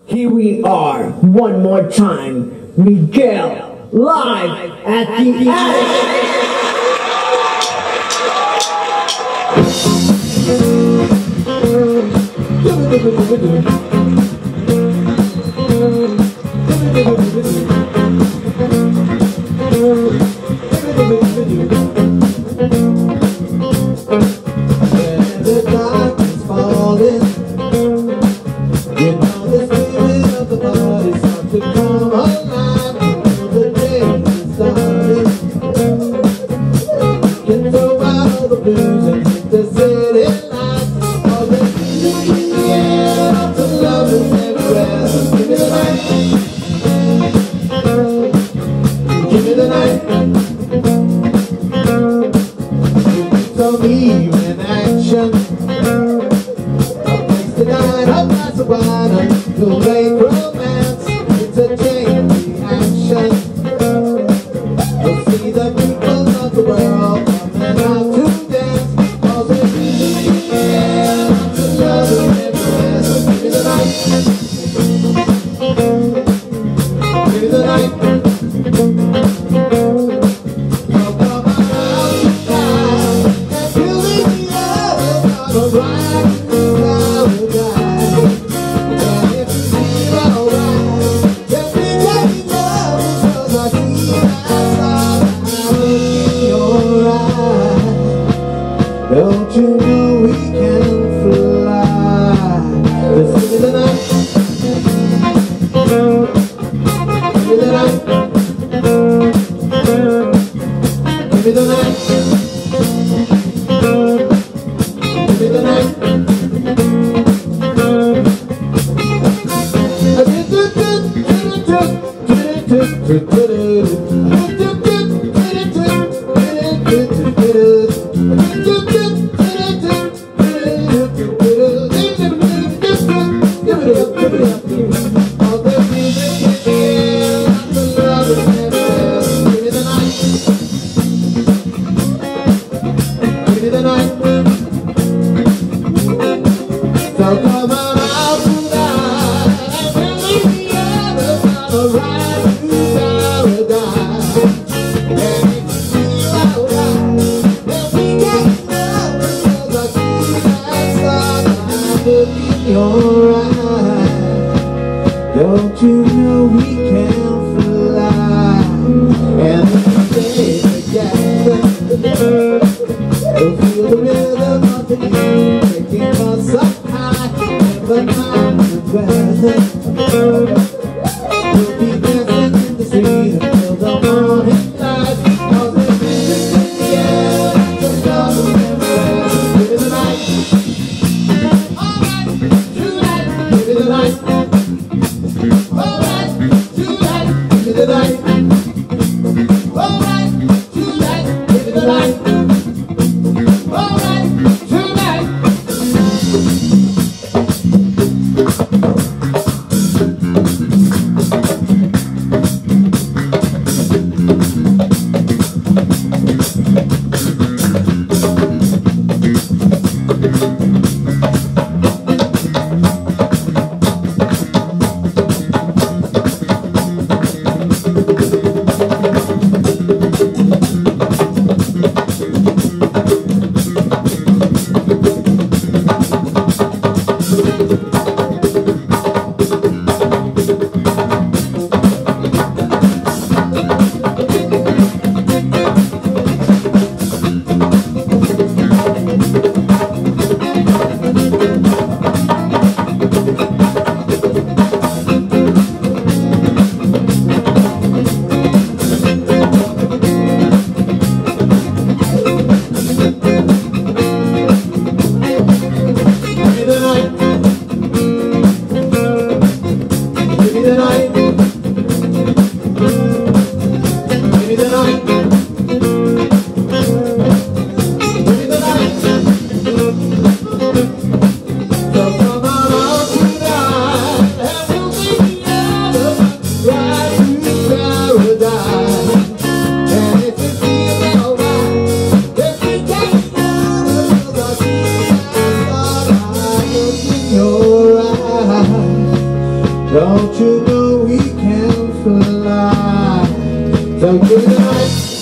Here we are, one more time. Miguel, live at the Attic. Don't you know we can fly? Let's give me the night. Give me the night. Give me the night. Give me the night. Don't you know we can fly and stay together? We'll feel the rhythm of the beat taking us up high in the mountain weather. We'll be dancing in the street until the morning light. 'Cause there's music in the air, just love and memories. Give me the night. Alright, tonight. Give me the night. Alright, tonight. Give me the night. Alright, tonight. Give me the night. Alright, tonight. Don't you know we can fly? So good night.